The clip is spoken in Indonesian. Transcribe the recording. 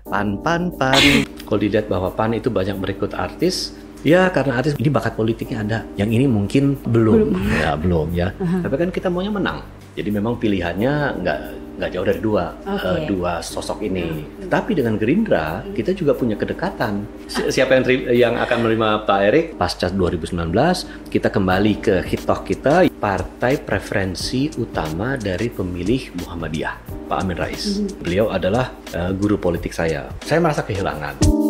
Pan. Kalau dilihat bahwa PAN itu banyak merekrut artis, ya karena artis ini bakat politiknya ada. Yang ini mungkin belum. Ya. Tapi kan kita maunya menang. Jadi memang pilihannya nggak jauh dari dua sosok ini. Tapi dengan Gerindra kita juga punya kedekatan. Siapa yang akan menerima Pak Erick pasca 2019? Kita kembali ke hitoh kita, partai preferensi utama dari pemilih Muhammadiyah, Pak Amin Rais. Beliau adalah guru politik saya. Saya merasa kehilangan.